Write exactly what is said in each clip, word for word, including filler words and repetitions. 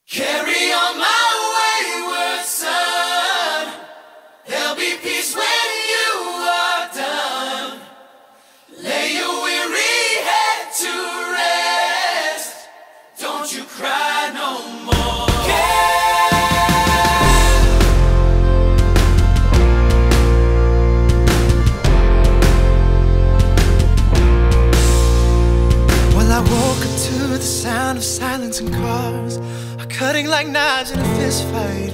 Carry on my wayward son. There'll be peace when you are done. Lay your weary head to rest. Don't you cry no more. Well, I woke up to the sound of silence and cars cutting like knives in a fist fight.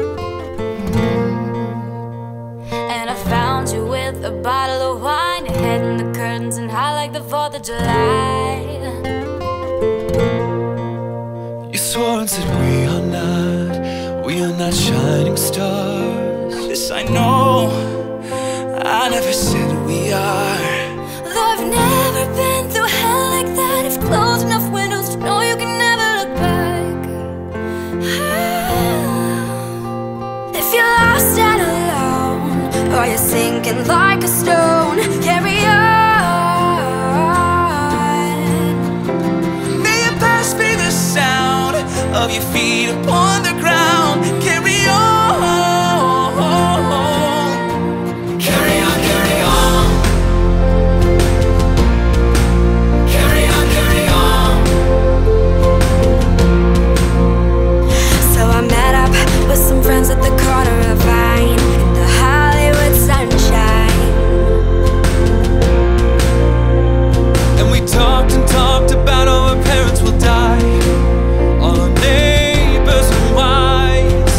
mm. And I found you with a bottle of wine, your head in the curtains and high like the fourth of July. You swore and said we are not, we are not shining stars. This I know, I never said we are. Though I've never been through hell like that, I've closed enough windows to know you can never look back. If you're lost and alone, or you're sinking like a stone, carry on. May your past be the sound of your feet upon the ground. Carry on. Carry on, carry on. Carry on, carry on. So I met up with some friends at the corner of Vine, in the Hollywood sunshine. And we talked and talked about how our parents will die, all our neighbors and wives.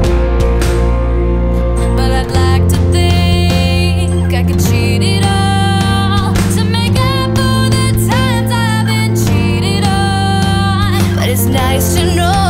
But I'd like to think I could cheat it all to make up for the times I've been cheated on. But it's nice to know